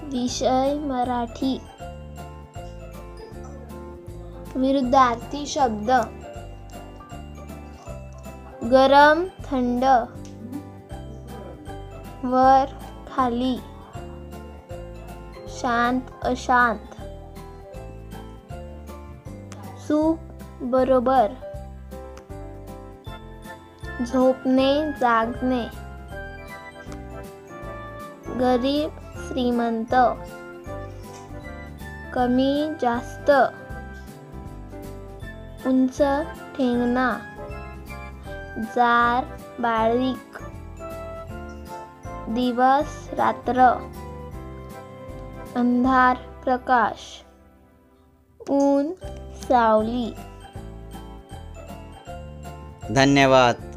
विषय मराठी. विरुद्धार्थी शब्द. गरम थंड, वर खाली, शांत अशांत, सुख बरोबर, झोपणे जागणे, गरीब श्रीमंत, कमी जास्त, उंच ठेंगणा, जाड बारीक, दिवस रात्र, अंधार प्रकाश, ऊन सावली. धन्यवाद.